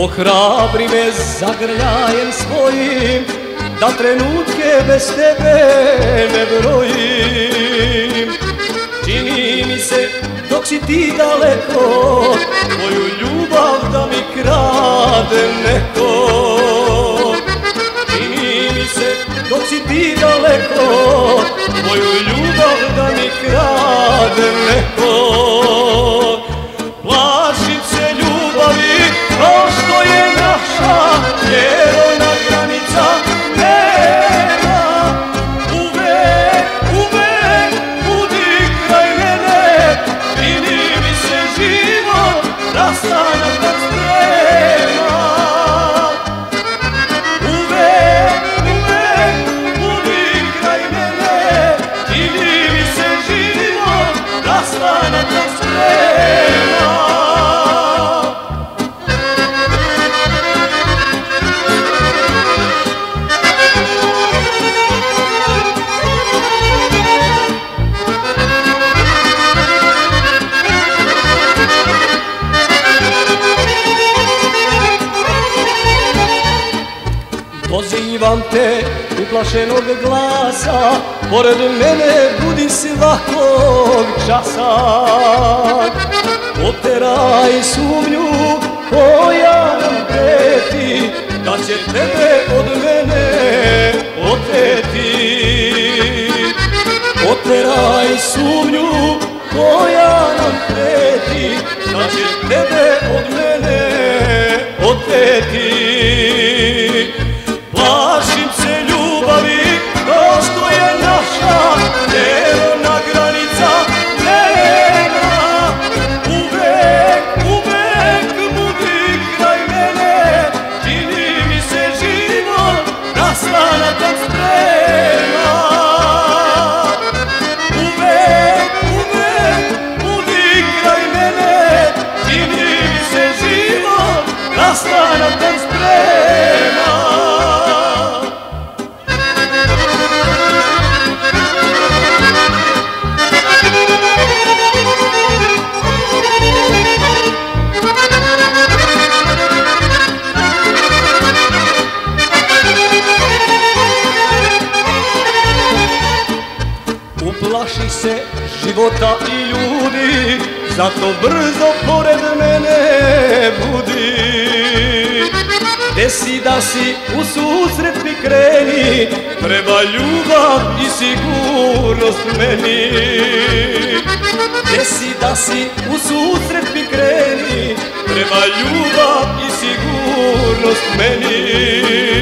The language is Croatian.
Ohrabri me zagrljajem svojim, da trenutke bez tebe ne brojim. Čini mi se dok si ti daleko, tvoju ljubav da mi krade neko. Čini mi se dok si ti daleko, tvoju ljubav da mi krade neko. Plašim se ljubavi kao što je naša, jer ona granica nema. Uvek, uvek budi kraj mene, čini mi se život rastanak nas sprema. Uvek, uvek budi kraj mene, čini mi se život rastanak nas sprema. Pozivam te uplašenog glasa, pored mene budi svakog časa. Oteraj sumnju koja nam preti, da će tebe od mene oteti. Oteraj sumnju koja nam preti, da će tebe od mene oteti. Plašim se ljubavi kao što je naša, jer ona granica nema. Uvek, uvek budi kraj mene, čini mi se život rastanak nam sprema. Uvek, uvek budi kraj mene, čini mi se život rastanak nam sprema. Uplaši se života i ljudi, zato brzo pored mene budi. Desi da si u susret mi kreni, treba ljubav i sigurnost meni. Desi da si u susret mi kreni, treba ljubav i sigurnost meni.